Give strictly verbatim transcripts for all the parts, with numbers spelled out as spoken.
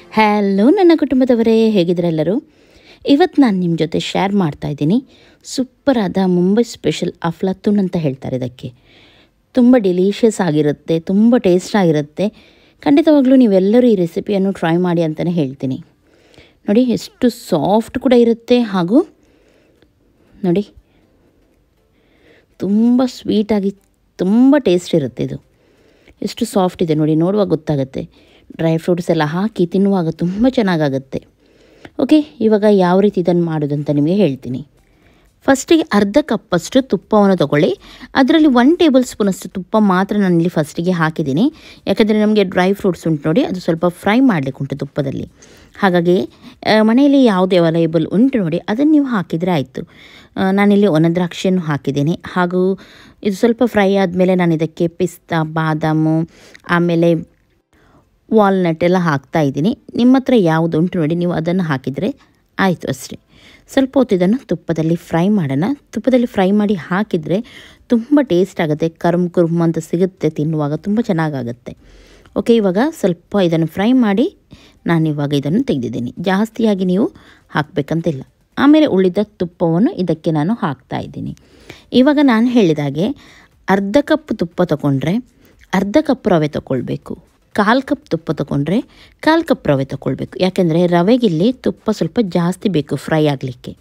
Hello ನನ್ನ ಕುಟುಂಬದವರೇ, ಹೇಗಿದ್ದೀರೆಲ್ಲರೂ? ಇವತ್ತು ನಾನು ನಿಮ್ಮ ಜೊತೆ ಶೇರ್ ಮಾಡ್ತಾ ಇದ್ದೀನಿ ಸೂಪರ್ ಆದ ಮುಂಬೈ ಸ್ಪೆಷಲ್ ಅಫ್ಲಾತೂನ್ ಅಂತ ಹೇಳ್ತಾರೆ. ಇದಕ್ಕೆ ತುಂಬ ಡೆಲಿಷಿಯಸ್ ಆಗಿರುತ್ತೆ, ತುಂಬ ಟೇಸ್ಟ್ ಆಗಿರುತ್ತೆ. ಖಂಡಿತವಾಗ್ಲೂ ನೀವೆಲ್ಲರೂ ಈ ರೆಸಿಪಿಯನ್ನು ಟ್ರೈ ಮಾಡಿ ಅಂತಲೇ ಹೇಳ್ತೀನಿ. ನೋಡಿ ಎಷ್ಟು ಸಾಫ್ಟ್ ಕೂಡ ಇರುತ್ತೆ, ಹಾಗೂ ನೋಡಿ ತುಂಬ ಸ್ವೀಟಾಗಿ ತುಂಬ ಟೇಸ್ಟ್ ಇರುತ್ತೆ. ಇದು ಎಷ್ಟು ಸಾಫ್ಟ್ ಇದೆ ನೋಡಿ, ನೋಡುವಾಗ ಗೊತ್ತಾಗುತ್ತೆ. ಡ್ರೈ ಫ್ರೂಟ್ಸ್ ಎಲ್ಲ ಹಾಕಿ ತಿನ್ನುವಾಗ ತುಂಬ ಚೆನ್ನಾಗಾಗುತ್ತೆ. ಓಕೆ, ಇವಾಗ ಯಾವ ರೀತಿ ಇದನ್ನು ಮಾಡೋದಂತ ನಿಮಗೆ ಹೇಳ್ತೀನಿ. ಫಸ್ಟಿಗೆ ಅರ್ಧ ಕಪ್ಪಷ್ಟು ತುಪ್ಪವನ್ನು ತಗೊಳ್ಳಿ. ಅದರಲ್ಲಿ ಒನ್ ಟೇಬಲ್ ಸ್ಪೂನಷ್ಟು ತುಪ್ಪ ಮಾತ್ರ ನಾನಿಲ್ಲಿ ಫಸ್ಟಿಗೆ ಹಾಕಿದ್ದೀನಿ. ಯಾಕಂದರೆ ನಮಗೆ ಡ್ರೈ ಫ್ರೂಟ್ಸ್ ಉಂಟು ನೋಡಿ, ಅದು ಸ್ವಲ್ಪ ಫ್ರೈ ಮಾಡಲಿಕ್ಕೆ ಉಂಟು ತುಪ್ಪದಲ್ಲಿ. ಹಾಗಾಗಿ ಮನೆಯಲ್ಲಿ ಯಾವುದು ಅವೈಲೇಬಲ್ ಉಂಟು ನೋಡಿ ಅದನ್ನು ನೀವು ಹಾಕಿದರೆ ಆಯಿತು. ನಾನಿಲ್ಲಿ ಒಣ ದ್ರಾಕ್ಷಿಯನ್ನು ಹಾಕಿದ್ದೀನಿ. ಹಾಗೂ ಇದು ಸ್ವಲ್ಪ ಫ್ರೈ ಆದಮೇಲೆ ನಾನು ಇದಕ್ಕೆ ಪಿಸ್ತಾ, ಬಾದಾಮು, ಆಮೇಲೆ ವಾಲ್ನಟ್ ಎಲ್ಲ ಹಾಕ್ತಾ ಇದ್ದೀನಿ. ನಿಮ್ಮ ಹತ್ರ ಯಾವುದು ಉಂಟು ನೋಡಿ ನೀವು ಅದನ್ನು ಹಾಕಿದರೆ ಆಯಿತು ಅಷ್ಟೇ. ಸ್ವಲ್ಪ ಹೊತ್ತು ಇದನ್ನು ತುಪ್ಪದಲ್ಲಿ ಫ್ರೈ ಮಾಡೋಣ. ತುಪ್ಪದಲ್ಲಿ ಫ್ರೈ ಮಾಡಿ ಹಾಕಿದರೆ ತುಂಬ ಟೇಸ್ಟ್ ಆಗುತ್ತೆ, ಕರ್ಮ್ ಕುರ್ಮ್ ಅಂತ ಸಿಗುತ್ತೆ, ತಿನ್ನುವಾಗ ತುಂಬ ಚೆನ್ನಾಗಾಗುತ್ತೆ. ಓಕೆ, ಇವಾಗ ಸ್ವಲ್ಪ ಇದನ್ನು ಫ್ರೈ ಮಾಡಿ ನಾನಿವಾಗ ಇದನ್ನು ತೆಗೆದಿದ್ದೀನಿ. ಜಾಸ್ತಿಯಾಗಿ ನೀವು ಹಾಕಬೇಕಂತಿಲ್ಲ. ಆಮೇಲೆ ಉಳಿದ ತುಪ್ಪವನ್ನು ಇದಕ್ಕೆ ನಾನು ಹಾಕ್ತಾ ಇದ್ದೀನಿ. ಇವಾಗ ನಾನು ಹೇಳಿದಾಗೆ ಅರ್ಧ ಕಪ್ ತುಪ್ಪ ತಗೊಂಡ್ರೆ ಅರ್ಧ ಕಪ್ ರವೆ ತಗೊಳ್ಬೇಕು. ಕಾಲು ಕಪ್ ತುಪ್ಪ ತಗೊಂಡ್ರೆ ಕಾಲು ಕಪ್ ರವೆ ತಗೊಳ್ಬೇಕು. ಯಾಕೆಂದರೆ ರವೆಗಿಲ್ಲಿ ತುಪ್ಪ ಸ್ವಲ್ಪ ಜಾಸ್ತಿ ಬೇಕು ಫ್ರೈ ಆಗಲಿಕ್ಕೆ.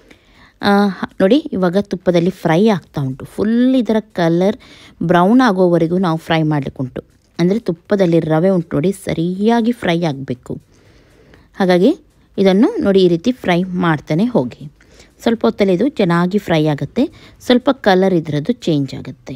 ನೋಡಿ ಇವಾಗ ತುಪ್ಪದಲ್ಲಿ ಫ್ರೈ ಆಗ್ತಾ ಉಂಟು. ಫುಲ್ ಇದರ ಕಲರ್ ಬ್ರೌನ್ ಆಗೋವರೆಗೂ ನಾವು ಫ್ರೈ ಮಾಡಲಿಕ್ಕೆ ಉಂಟು. ಅಂದರೆ ತುಪ್ಪದಲ್ಲಿ ರವೆ ಉಂಟು ನೋಡಿ, ಸರಿಯಾಗಿ ಫ್ರೈ ಆಗಬೇಕು. ಹಾಗಾಗಿ ಇದನ್ನು ನೋಡಿ ಈ ರೀತಿ ಫ್ರೈ ಮಾಡ್ತಾನೆ ಹೋಗಿ. ಸ್ವಲ್ಪ ಹೊತ್ತಲ್ಲಿ ಇದು ಚೆನ್ನಾಗಿ ಫ್ರೈ ಆಗುತ್ತೆ. ಸ್ವಲ್ಪ ಕಲರ್ ಇದರದ್ದು ಚೇಂಜ್ ಆಗುತ್ತೆ.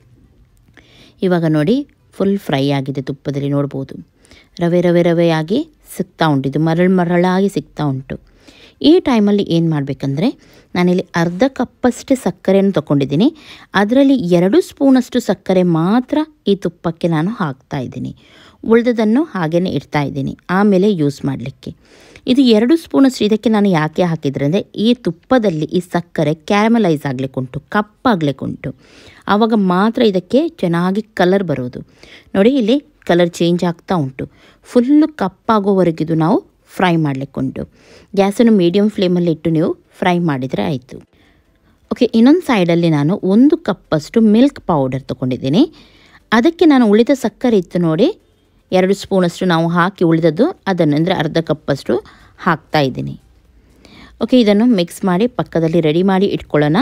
ಇವಾಗ ನೋಡಿ ಫುಲ್ ಫ್ರೈ ಆಗಿದೆ ತುಪ್ಪದಲ್ಲಿ, ನೋಡ್ಬೋದು ರವೆ ರವೆ ರವೆಯಾಗಿ ಸಿಗ್ತಾ ಉಂಟು. ಇದು ಮರಳು ಮರಳಾಗಿ ಸಿಗ್ತಾ ಉಂಟು. ಈ ಟೈಮಲ್ಲಿ ಏನು ಮಾಡಬೇಕಂದ್ರೆ ನಾನಿಲ್ಲಿ ಅರ್ಧ ಕಪ್ಪಷ್ಟೇ ಸಕ್ಕರೆಯನ್ನು ತೊಗೊಂಡಿದ್ದೀನಿ. ಅದರಲ್ಲಿ ಎರಡು ಸ್ಪೂನಷ್ಟು ಸಕ್ಕರೆ ಮಾತ್ರ ಈ ತುಪ್ಪಕ್ಕೆ ನಾನು ಹಾಕ್ತಾ ಇದ್ದೀನಿ. ಉಳಿದದನ್ನು ಹಾಗೇ ಇಡ್ತಾ ಇದ್ದೀನಿ ಆಮೇಲೆ ಯೂಸ್ ಮಾಡಲಿಕ್ಕೆ. ಇದು ಎರಡು ಸ್ಪೂನಷ್ಟು ಇದಕ್ಕೆ ನಾನು ಯಾಕೆ ಹಾಕಿದ್ರೆ ಅಂದರೆ ಈ ತುಪ್ಪದಲ್ಲಿ ಈ ಸಕ್ಕರೆ ಕ್ಯಾರಮಲೈಸ್ ಆಗಲಿಕ್ಕೆ ಉಂಟು, ಕಪ್ಪಾಗಲಿಕ್ಕೆ ಉಂಟು. ಆವಾಗ ಮಾತ್ರ ಇದಕ್ಕೆ ಚೆನ್ನಾಗಿ ಕಲರ್ ಬರೋದು. ನೋಡಿ ಇಲ್ಲಿ ಕಲರ್ ಚೇಂಜ್ ಆಗ್ತಾ ಉಂಟು. ಫುಲ್ಲು ಕಪ್ಪಾಗೋವರೆಗಿದು ನಾವು ಫ್ರೈ ಮಾಡಲಿಕ್ಕೆ ಉಂಟು. ಗ್ಯಾಸನ್ನು ಮೀಡಿಯಮ್ ಫ್ಲೇಮಲ್ಲಿ ಇಟ್ಟು ನೀವು ಫ್ರೈ ಮಾಡಿದರೆ ಆಯಿತು. ಓಕೆ, ಇನ್ನೊಂದು ಸೈಡಲ್ಲಿ ನಾನು ಒಂದು ಕಪ್ಪಷ್ಟು ಮಿಲ್ಕ್ ಪೌಡರ್ ತೊಗೊಂಡಿದ್ದೀನಿ. ಅದಕ್ಕೆ ನಾನು ಉಳಿದ ಸಕ್ಕರೆ ಇತ್ತು ನೋಡಿ, ಎರಡು ಸ್ಪೂನಷ್ಟು ನಾವು ಹಾಕಿ ಉಳಿದದ್ದು ಅದನ್ನು ಅಂದರೆ ಅರ್ಧ ಕಪ್ಪಷ್ಟು ಹಾಕ್ತಾ ಇದ್ದೀನಿ. ಓಕೆ, ಇದನ್ನು ಮಿಕ್ಸ್ ಮಾಡಿ ಪಕ್ಕದಲ್ಲಿ ರೆಡಿ ಮಾಡಿ ಇಟ್ಕೊಳ್ಳೋಣ.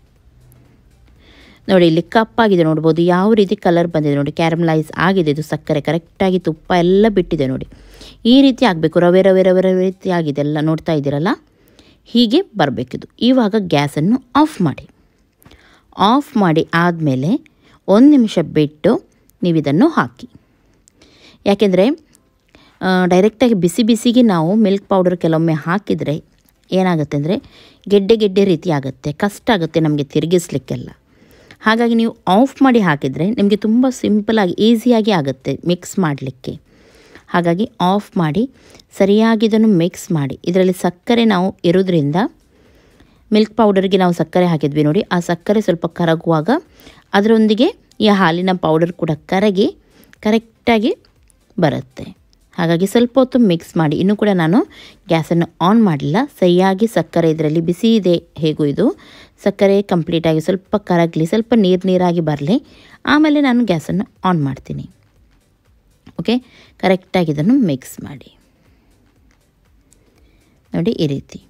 ನೋಡಿ ಇಲ್ಲಿ ಕಪ್ಪಾಗಿದೆ, ನೋಡ್ಬೋದು ಯಾವ ರೀತಿ ಕಲರ್ ಬಂದಿದೆ ನೋಡಿ, ಕ್ಯಾರಮಲೈಸ್ ಆಗಿದೆ. ಇದು ಸಕ್ಕರೆ ಕರೆಕ್ಟಾಗಿ ತುಪ್ಪ ಎಲ್ಲ ಬಿಟ್ಟಿದೆ ನೋಡಿ. ಈ ರೀತಿ ಆಗಬೇಕು, ರವೆ ರವೆ ರವೆ ರವೆ ರೀತಿ ಆಗಿದೆ ಎಲ್ಲ, ನೋಡ್ತಾ ಇದ್ದೀರಲ್ಲ, ಹೀಗೆ ಬರಬೇಕಿದು. ಇವಾಗ ಗ್ಯಾಸನ್ನು ಆಫ್ ಮಾಡಿ. ಆಫ್ ಮಾಡಿ ಆದಮೇಲೆ ಒಂದು ನಿಮಿಷ ಬಿಟ್ಟು ನೀವು ಇದನ್ನು ಹಾಕಿ. ಯಾಕೆಂದರೆ ಡೈರೆಕ್ಟಾಗಿ ಬಿಸಿ ಬಿಸಿಗೆ ನಾವು ಮಿಲ್ಕ್ ಪೌಡರ್ ಕೆಲವೊಮ್ಮೆ ಹಾಕಿದರೆ ಏನಾಗುತ್ತೆ ಅಂದರೆ ಗೆಡ್ಡೆ ಗೆಡ್ಡೆ ರೀತಿ ಆಗುತ್ತೆ, ಕಷ್ಟ ಆಗುತ್ತೆ ನಮಗೆ ತಿರುಗಿಸ್ಲಿಕ್ಕೆಲ್ಲ. ಹಾಗಾಗಿ ನೀವು ಆಫ್ ಮಾಡಿ ಹಾಕಿದರೆ ನಿಮಗೆ ತುಂಬ ಸಿಂಪಲಾಗಿ ಈಸಿಯಾಗಿ ಆಗುತ್ತೆ ಮಿಕ್ಸ್ ಮಾಡಲಿಕ್ಕೆ. ಹಾಗಾಗಿ ಆಫ್ ಮಾಡಿ ಸರಿಯಾಗಿ ಇದನ್ನು ಮಿಕ್ಸ್ ಮಾಡಿ. ಇದರಲ್ಲಿ ಸಕ್ಕರೆ ನಾವು ಇರೋದ್ರಿಂದ ಮಿಲ್ಕ್ ಪೌಡರ್ಗೆ ನಾವು ಸಕ್ಕರೆ ಹಾಕಿದ್ವಿ ನೋಡಿ, ಆ ಸಕ್ಕರೆ ಸ್ವಲ್ಪ ಕರಗುವಾಗ ಅದರೊಂದಿಗೆ ಈ ಹಾಲಿನ ಪೌಡರ್ ಕೂಡ ಕರಗಿ ಕರೆಕ್ಟಾಗಿ ಬರುತ್ತೆ. ಹಾಗಾಗಿ ಸ್ವಲ್ಪ ಹೊತ್ತು ಮಿಕ್ಸ್ ಮಾಡಿ. ಇನ್ನೂ ಕೂಡ ನಾನು ಗ್ಯಾಸನ್ನು ಆನ್ ಮಾಡಲಿಲ್ಲ. ಸರಿಯಾಗಿ ಸಕ್ಕರೆ ಇದರಲ್ಲಿ ಬಿಸಿ ಇದೆ, ಹೇಗೂ ಇದು ಸಕ್ಕರೆ ಕಂಪ್ಲೀಟಾಗಿ ಸ್ವಲ್ಪ ಕರಗಲಿ, ಸ್ವಲ್ಪ ನೀರು ನೀರಾಗಿ ಬರಲಿ, ಆಮೇಲೆ ನಾನು ಗ್ಯಾಸನ್ನು ಆನ್ ಮಾಡ್ತೀನಿ. ಓಕೆ, ಕರೆಕ್ಟಾಗಿ ಇದನ್ನು ಮಿಕ್ಸ್ ಮಾಡಿ ನೋಡಿ ಈ ರೀತಿ.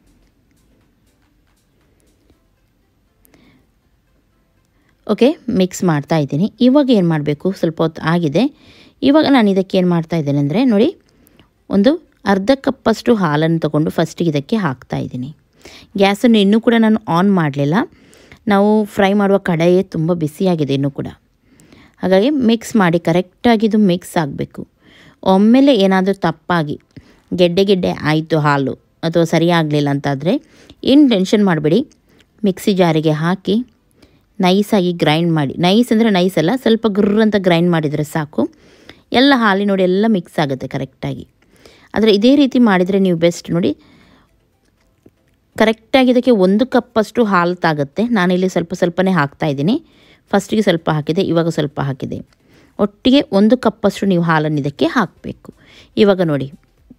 ಓಕೆ, ಮಿಕ್ಸ್ ಮಾಡ್ತಾ ಇದ್ದೀನಿ. ಇವಾಗ ಏನು ಮಾಡಬೇಕು, ಸ್ವಲ್ಪ ಹೊತ್ತು ಆಗಿದೆ. ಇವಾಗ ನಾನು ಇದಕ್ಕೆ ಏನು ಮಾಡ್ತಾ ಇದ್ದೇನೆ ಅಂದರೆ ನೋಡಿ, ಒಂದು ಅರ್ಧ ಕಪ್ಪಷ್ಟು ಹಾಲನ್ನು ತಗೊಂಡು ಫಸ್ಟಿಗೆ ಇದಕ್ಕೆ ಹಾಕ್ತಾ ಇದ್ದೀನಿ. ಗ್ಯಾಸನ್ನು ಇನ್ನೂ ಕೂಡ ನಾನು ಆನ್ ಮಾಡಲಿಲ್ಲ. ನಾವು ಫ್ರೈ ಮಾಡುವ ಕಡಾಯೇ ತುಂಬ ಬಿಸಿಯಾಗಿದೆ ಇನ್ನೂ ಕೂಡ. ಹಾಗಾಗಿ ಮಿಕ್ಸ್ ಮಾಡಿ ಕರೆಕ್ಟಾಗಿ ಇದು ಮಿಕ್ಸ್ ಆಗಬೇಕು. ಒಮ್ಮೆಲೆ ಏನಾದರೂ ತಪ್ಪಾಗಿ ಗೆಡ್ಡೆ ಗೆಡ್ಡೆ ಆಯಿತು ಹಾಲು ಅಥವಾ ಸರಿಯಾಗಲಿಲ್ಲ ಅಂತಾದರೆ ಏನು ಟೆನ್ಷನ್ ಮಾಡಬೇಡಿ. ಮಿಕ್ಸಿ ಜಾರಿಗೆ ಹಾಕಿ ನೈಸಾಗಿ ಗ್ರೈಂಡ್ ಮಾಡಿ. ನೈಸ್ ಅಂದರೆ ನೈಸ್ ಅಲ್ಲ, ಸ್ವಲ್ಪ ಗುರ್ರ್ ಅಂತ ಗ್ರೈಂಡ್ ಮಾಡಿದರೆ ಸಾಕು. ಎಲ್ಲ ಹಾಲಿ ನೋಡಿ ಎಲ್ಲ ಮಿಕ್ಸ್ ಆಗುತ್ತೆ ಕರೆಕ್ಟಾಗಿ. ಆದರೆ ಇದೇ ರೀತಿ ಮಾಡಿದರೆ ನೀವು ಬೆಸ್ಟ್ ನೋಡಿ. ಕರೆಕ್ಟಾಗಿ ಇದಕ್ಕೆ ಒಂದು ಕಪ್ಪಷ್ಟು ಹಾಲು ತಾಗುತ್ತೆ. ನಾನಿಲ್ಲಿ ಸ್ವಲ್ಪ ಸ್ವಲ್ಪನೇ ಹಾಕ್ತಾ ಇದ್ದೀನಿ. ಫಸ್ಟಿಗೆ ಸ್ವಲ್ಪ ಹಾಕಿದೆ, ಇವಾಗ ಸ್ವಲ್ಪ ಹಾಕಿದೆ. ಒಟ್ಟಿಗೆ ಒಂದು ಕಪ್ಪಷ್ಟು ನೀವು ಹಾಲನ್ನು ಇದಕ್ಕೆ ಹಾಕಬೇಕು. ಇವಾಗ ನೋಡಿ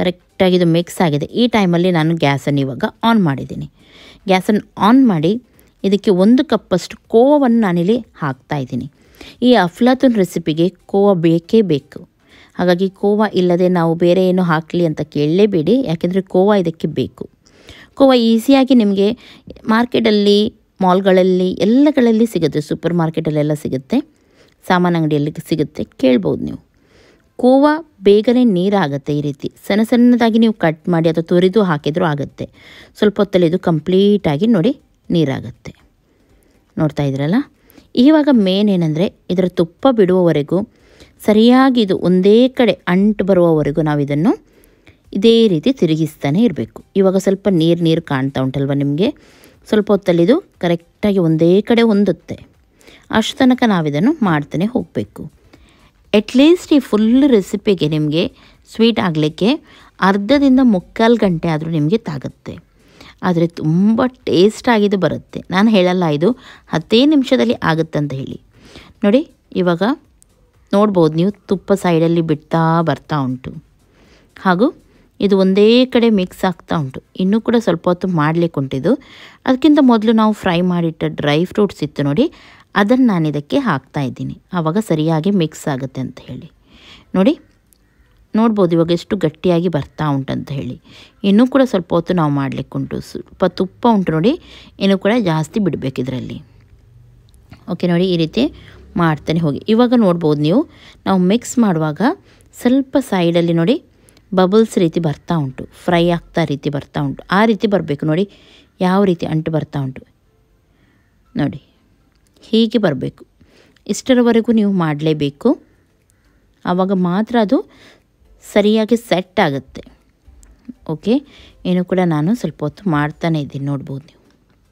ಕರೆಕ್ಟಾಗಿ ಇದು ಮಿಕ್ಸ್ ಆಗಿದೆ. ಈ ಟೈಮಲ್ಲಿ ನಾನು ಗ್ಯಾಸನ್ನು ಇವಾಗ ಆನ್ ಮಾಡಿದ್ದೀನಿ. ಗ್ಯಾಸನ್ನು ಆನ್ ಮಾಡಿ ಇದಕ್ಕೆ ಒಂದು ಕಪ್ಪಷ್ಟು ಕೋವವನ್ನು ನಾನಿಲ್ಲಿ ಹಾಕ್ತಾಯಿದ್ದೀನಿ. ಈ ಅಫ್ಲಾತೂನ್ ರೆಸಿಪಿಗೆ ಕೋವಾ ಬೇಕೇ ಬೇಕು. ಹಾಗಾಗಿ ಕೋವಾ ಇಲ್ಲದೆ ನಾವು ಬೇರೆ ಏನು ಹಾಕಲಿ ಅಂತ ಕೇಳಲೇಬೇಡಿ, ಯಾಕೆಂದರೆ ಕೋವಾ ಇದಕ್ಕೆ ಬೇಕು. ಕೋವಾ ಈಸಿಯಾಗಿ ನಿಮಗೆ ಮಾರ್ಕೆಟಲ್ಲಿ, ಮಾಲ್ಗಳಲ್ಲಿ ಎಲ್ಲಗಳಲ್ಲಿ ಸಿಗುತ್ತೆ, ಸೂಪರ್ ಮಾರ್ಕೆಟಲ್ಲೆಲ್ಲ ಸಿಗುತ್ತೆ, ಸಾಮಾನು ಅಂಗಡಿಯಲ್ಲಿ ಸಿಗುತ್ತೆ, ಕೇಳ್ಬೋದು ನೀವು. ಕೋವಾ ಬೇಗನೆ ನೀರಾಗುತ್ತೆ. ಈ ರೀತಿ ಸಣ್ಣ ಸಣ್ಣದಾಗಿ ನೀವು ಕಟ್ ಮಾಡಿ ಅಥವಾ ತುರಿದು ಹಾಕಿದರೂ ಆಗುತ್ತೆ. ಸ್ವಲ್ಪ ಹೊತ್ತಲ್ಲಿ ಇದು ಕಂಪ್ಲೀಟಾಗಿ ನೋಡಿ ನೀರಾಗುತ್ತೆ. ನೋಡ್ತಾ ಇದ್ರಲ್ಲ. ಇವಾಗ ಮೇನ್ ಏನಂದರೆ ಇದರ ತುಪ್ಪ ಬಿಡುವವರೆಗೂ ಸರಿಯಾಗಿ ಇದು ಒಂದೇ ಕಡೆ ಅಂಟು ಬರುವವರೆಗೂ ನಾವು ಇದನ್ನು ಇದೇ ರೀತಿ ತಿರುಗಿಸ್ತಾನೆ ಇರಬೇಕು. ಇವಾಗ ಸ್ವಲ್ಪ ನೀರು ನೀರು ಕಾಣ್ತಾ ಉಂಟಲ್ವ ನಿಮಗೆ. ಸ್ವಲ್ಪ ಹೊತ್ತಲ್ಲಿ ಇದು ಕರೆಕ್ಟಾಗಿ ಒಂದೇ ಕಡೆ ಹೊಂದುತ್ತೆ. ಅಷ್ಟು ತನಕ ನಾವಿದನ್ನು ಮಾಡ್ತಾನೆ ಹೋಗಬೇಕು. ಅಟ್ಲೀಸ್ಟ್ ಈ ಫುಲ್ ರೆಸಿಪಿಗೆ ನಿಮಗೆ ಸ್ವೀಟ್ ಆಗಲಿಕ್ಕೆ ಅರ್ಧದಿಂದ ಮುಕ್ಕಾಲು ಗಂಟೆ ಆದರೂ ನಿಮಗೆ ತಾಗುತ್ತೆ. ಆದರೆ ತುಂಬ ಟೇಸ್ಟಾಗಿದ್ದು ಬರುತ್ತೆ. ನಾನು ಹೇಳಲ್ಲ ಇದು ಹತ್ತೇ ನಿಮಿಷದಲ್ಲಿ ಆಗುತ್ತೆ ಅಂತ ಹೇಳಿ. ನೋಡಿ ಇವಾಗ ನೋಡ್ಬೋದು ನೀವು, ತುಪ್ಪ ಸೈಡಲ್ಲಿ ಬಿಡ್ತಾ ಬರ್ತಾ ಉಂಟು, ಹಾಗೂ ಇದು ಒಂದೇ ಕಡೆ ಮಿಕ್ಸ್ ಆಗ್ತಾ ಉಂಟು. ಇನ್ನೂ ಕೂಡ ಸ್ವಲ್ಪ ಹೊತ್ತು ಮಾಡಲಿಕ್ಕೆ ಉಂಟಿದ್ದು. ಅದಕ್ಕಿಂತ ಮೊದಲು ನಾವು ಫ್ರೈ ಮಾಡಿಟ್ಟ ಡ್ರೈ ಫ್ರೂಟ್ಸ್ ಇತ್ತು ನೋಡಿ, ಅದನ್ನು ನಾನು ಇದಕ್ಕೆ ಹಾಕ್ತಾ ಇದ್ದೀನಿ. ಆವಾಗ ಸರಿಯಾಗಿ ಮಿಕ್ಸ್ ಆಗುತ್ತೆ ಅಂತ ಹೇಳಿ. ನೋಡಿ ನೋಡ್ಬೋದು ಇವಾಗ ಎಷ್ಟು ಗಟ್ಟಿಯಾಗಿ ಬರ್ತಾ ಉಂಟಂತ ಹೇಳಿ. ಇನ್ನೂ ಕೂಡ ಸ್ವಲ್ಪ ಹೊತ್ತು ನಾವು ಮಾಡಲಿಕ್ಕೆ ಉಂಟು. ಸ್ವಲ್ಪ ತುಪ್ಪ ಉಂಟು ನೋಡಿ, ಇನ್ನೂ ಕೂಡ ಜಾಸ್ತಿ ಬಿಡಬೇಕು ಇದರಲ್ಲಿ. ಓಕೆ ನೋಡಿ, ಈ ರೀತಿ ಮಾಡ್ತಾನೆ ಹೋಗಿ. ಇವಾಗ ನೋಡ್ಬೋದು ನೀವು, ನಾವು ಮಿಕ್ಸ್ ಮಾಡುವಾಗ ಸ್ವಲ್ಪ ಸೈಡಲ್ಲಿ ನೋಡಿ ಬಬಲ್ಸ್ ರೀತಿ ಬರ್ತಾ ಉಂಟು, ಫ್ರೈ ಆಗ್ತಾ ರೀತಿ ಬರ್ತಾ ಉಂಟು. ಆ ರೀತಿ ಬರಬೇಕು ನೋಡಿ, ಯಾವ ರೀತಿ ಅಂಟು ಬರ್ತಾ ಉಂಟು ನೋಡಿ, ಹೀಗೆ ಬರಬೇಕು. ಇಷ್ಟರವರೆಗೂ ನೀವು ಮಾಡಲೇಬೇಕು. ಆವಾಗ ಮಾತ್ರ ಅದು ಸರಿಯಾಗಿ ಸೆಟ್ ಆಗುತ್ತೆ. ಓಕೆ, ಏನು ಕೂಡ ನಾನು ಸ್ವಲ್ಪ ಹೊತ್ತು ಮಾಡ್ತಾನೆ ಇದ್ದೀನಿ, ನೋಡ್ಬೋದು ನೀವು.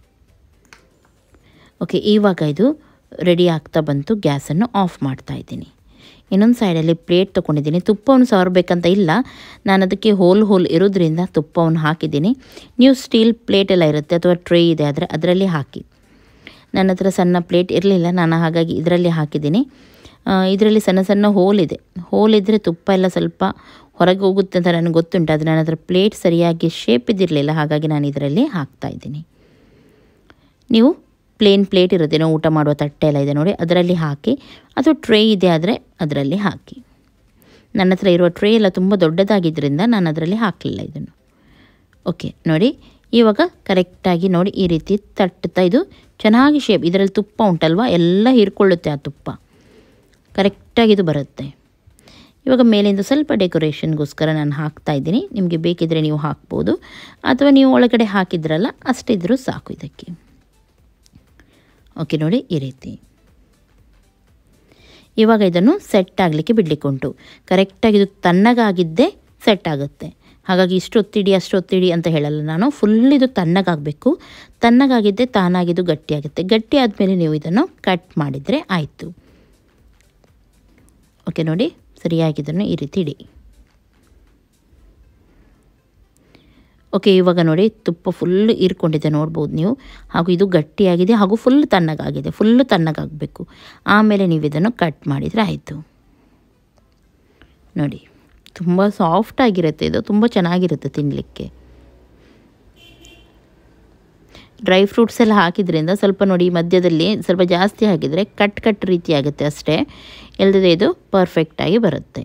ಓಕೆ, ಇವಾಗ ಇದು ರೆಡಿ ಆಗ್ತಾ ಬಂತು. ಗ್ಯಾಸನ್ನು ಆಫ್ ಮಾಡ್ತಾ ಇದ್ದೀನಿ. ಇನ್ನೊಂದು ಸೈಡಲ್ಲಿ ಪ್ಲೇಟ್ ತೊಗೊಂಡಿದ್ದೀನಿ. ತುಪ್ಪವನ್ನು ಸವರಬೇಕಂತ ಇಲ್ಲ, ನಾನು ಅದಕ್ಕೆ ಹೋಲ್ ಹೋಲ್ ಇರೋದ್ರಿಂದ ತುಪ್ಪವನ್ನು ಹಾಕಿದ್ದೀನಿ. ನೀವು ಸ್ಟೀಲ್ ಪ್ಲೇಟ್ ಎಲ್ಲ ಇರುತ್ತೆ ಅಥವಾ ಟ್ರೇ ಇದೆ ಆದರೆ ಅದರಲ್ಲಿ ಹಾಕಿ. ನನ್ನ ಹತ್ರ ಸಣ್ಣ ಪ್ಲೇಟ್ ಇರಲಿಲ್ಲ, ನಾನು ಹಾಗಾಗಿ ಇದರಲ್ಲಿ ಹಾಕಿದ್ದೀನಿ. ಇದರಲ್ಲಿ ಸಣ್ಣ ಸಣ್ಣ ಹೋಲ್ ಇದೆ. ಹೋಲ್ ಇದ್ದರೆ ತುಪ್ಪ ಎಲ್ಲ ಸ್ವಲ್ಪ ಹೊರಗೆ ಹೋಗುತ್ತೆ ಅಂತ ನನಗೆ ಗೊತ್ತುಂಟು. ಆದರೆ ನನ್ನ ಹತ್ರ ಪ್ಲೇಟ್ ಸರಿಯಾಗಿ ಶೇಪ್ ಇದ್ದಿರಲಿಲ್ಲ, ಹಾಗಾಗಿ ನಾನು ಇದರಲ್ಲಿ ಹಾಕ್ತಾಯಿದ್ದೀನಿ. ನೀವು ಪ್ಲೇನ್ ಪ್ಲೇಟ್ ಇರುತ್ತೆ, ನಾವು ಊಟ ಮಾಡುವ ತಟ್ಟೆ ಎಲ್ಲ ಇದೆ ನೋಡಿ, ಅದರಲ್ಲಿ ಹಾಕಿ, ಅಥವಾ ಟ್ರೇ ಇದೆ ಆದರೆ ಅದರಲ್ಲಿ ಹಾಕಿ. ನನ್ನ ಹತ್ರ ಇರುವ ಟ್ರೇ ಎಲ್ಲ ತುಂಬ ದೊಡ್ಡದಾಗಿದ್ದರಿಂದ ನಾನು ಅದರಲ್ಲಿ ಹಾಕಲಿಲ್ಲ ಇದನ್ನು. ಓಕೆ ನೋಡಿ, ಇವಾಗ ಕರೆಕ್ಟಾಗಿ ನೋಡಿ ಈ ರೀತಿ ತಟ್ಟುತ್ತಾ ಇದು ಚೆನ್ನಾಗಿ ಶೇಪ್, ಇದರಲ್ಲಿ ತುಪ್ಪ ಉಂಟಲ್ವ ಎಲ್ಲ ಹೀರ್ಕೊಳ್ಳುತ್ತೆ, ಆ ತುಪ್ಪ ಕರೆಕ್ಟಾಗಿ ಇದು ಬರುತ್ತೆ. ಇವಾಗ ಮೇಲಿಂದ ಸ್ವಲ್ಪ ಡೆಕೋರೇಷನ್ಗೋಸ್ಕರ ನಾನು ಹಾಕ್ತಾ ಇದ್ದೀನಿ. ನಿಮಗೆ ಬೇಕಿದ್ದರೆ ನೀವು ಹಾಕ್ಬೋದು, ಅಥವಾ ನೀವು ಒಳಗಡೆ ಹಾಕಿದ್ರಲ್ಲ ಅಷ್ಟಿದ್ರೂ ಸಾಕು ಇದಕ್ಕೆ. ಓಕೆ ನೋಡಿ ಈ ರೀತಿ. ಇವಾಗ ಇದನ್ನು ಸೆಟ್ ಆಗಲಿಕ್ಕೆ ಬಿಡಲಿಕ್ಕೆ ಉಂಟು. ಕರೆಕ್ಟಾಗಿ ಇದು ತಣ್ಣಗಾಗಿದ್ದೇ ಸೆಟ್ ಆಗುತ್ತೆ. ಹಾಗಾಗಿ ಇಷ್ಟು ಒತ್ತಿಡಿ ಅಷ್ಟು ಒತ್ತಿಡಿ ಅಂತ ಹೇಳಲ್ಲ ನಾನು, ಫುಲ್ ಇದು ತಣ್ಣಗಾಗಬೇಕು. ತಣ್ಣಗಾಗಿದ್ದೇ ತಾನಾಗಿದ್ದು ಗಟ್ಟಿಯಾಗುತ್ತೆ. ಗಟ್ಟಿ ಆದಮೇಲೆ ನೀವು ಇದನ್ನು ಕಟ್ ಮಾಡಿದರೆ ಆಯಿತು. ಓಕೆ ನೋಡಿ, ಸರಿಯಾಗಿದ್ದನ್ನು ಈ ರೀತಿ ಇಡಿ. ಓಕೆ, ಇವಾಗ ನೋಡಿ ತುಪ್ಪ ಫುಲ್ಲು ಹೀರ್ಕೊಂಡಿದೆ, ನೋಡ್ಬೋದು ನೀವು. ಹಾಗೂ ಇದು ಗಟ್ಟಿಯಾಗಿದೆ ಹಾಗೂ ಫುಲ್ ತಣ್ಣಗಾಗಿದೆ. ಫುಲ್ಲು ತಣ್ಣಗಾಗಬೇಕು. ಆಮೇಲೆ ನೀವು ಇದನ್ನು ಕಟ್ ಮಾಡಿದರೆ ಆಯಿತು. ನೋಡಿ ತುಂಬ ಸಾಫ್ಟಾಗಿರುತ್ತೆ ಇದು, ತುಂಬ ಚೆನ್ನಾಗಿರುತ್ತೆ ತಿನ್ನಲಿಕ್ಕೆ. ಡ್ರೈ ಫ್ರೂಟ್ಸ್ ಎಲ್ಲ ಹಾಕಿದ್ರಿಂದ ಸ್ವಲ್ಪ ನೋಡಿ ಮಧ್ಯದಲ್ಲಿ ಸ್ವಲ್ಪ ಜಾಸ್ತಿ ಹಾಕಿದರೆ ಕಟ್ ಕಟ್ ರೀತಿ ಆಗುತ್ತೆ ಅಷ್ಟೇ, ಇಲ್ಲದೆ ಇದು ಪರ್ಫೆಕ್ಟಾಗಿ ಬರುತ್ತೆ.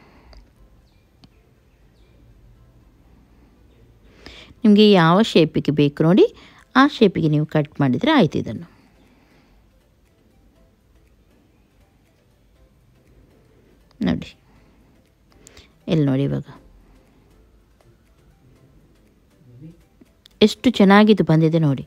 ನಿಮಗೆ ಯಾವ ಶೇಪಿಗೆ ಬೇಕು ನೋಡಿ ಆ ಶೇಪಿಗೆ ನೀವು ಕಟ್ ಮಾಡಿದರೆ ಆಯ್ತು. ಇದನ್ನು ನೋಡಿ, ಎಲ್ಲಿ ನೋಡಿ ಇವಾಗ ಎಷ್ಟು ಚೆನ್ನಾಗಿದ್ದು ಬಂದಿದೆ ನೋಡಿ.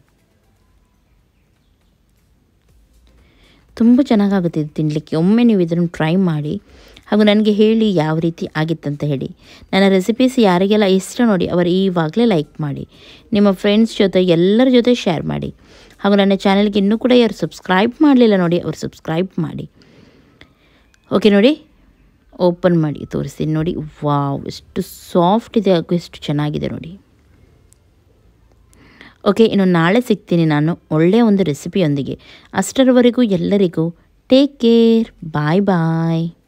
ತುಂಬ ಚೆನ್ನಾಗಾಗುತ್ತೆ ಇದು ತಿನ್ನಲಿಕ್ಕೆ. ಒಮ್ಮೆ ನೀವು ಇದನ್ನು ಟ್ರೈ ಮಾಡಿ, ಹಾಗೂ ನನಗೆ ಹೇಳಿ ಯಾವ ರೀತಿ ಆಗಿತ್ತಂತ ಹೇಳಿ. ನನ್ನ ರೆಸಿಪೀಸ್ ಯಾರಿಗೆಲ್ಲ ಇಷ್ಟ ನೋಡಿ ಅವರು ಈವಾಗಲೇ ಲೈಕ್ ಮಾಡಿ, ನಿಮ್ಮ ಫ್ರೆಂಡ್ಸ್ ಜೊತೆ ಎಲ್ಲರ ಜೊತೆ ಶೇರ್ ಮಾಡಿ. ಹಾಗೂ ನನ್ನ ಚಾನಲ್ಗೆ ಇನ್ನೂ ಕೂಡ ಯಾರು ಸಬ್ಸ್ಕ್ರೈಬ್ ಮಾಡಲಿಲ್ಲ ನೋಡಿ ಅವರು ಸಬ್ಸ್ಕ್ರೈಬ್ ಮಾಡಿ. ಓಕೆ ನೋಡಿ, ಓಪನ್ ಮಾಡಿ ತೋರಿಸ್ತೀನಿ ನೋಡಿ. ವಾವ್, ಎಷ್ಟು ಸಾಫ್ಟ್ ಇದೆ ಹಾಗೂ ಎಷ್ಟು ಚೆನ್ನಾಗಿದೆ ನೋಡಿ. ಓಕೆ, ಇನ್ನು ನಾಳೆ ಸಿಗ್ತೀನಿ ನಾನು ಒಳ್ಳೆಯ ಒಂದು ರೆಸಿಪಿಯೊಂದಿಗೆ. ಅಷ್ಟರವರೆಗೂ ಎಲ್ಲರಿಗೂ ಟೇಕ್ ಕೇರ್, ಬಾಯ್ ಬಾಯ್.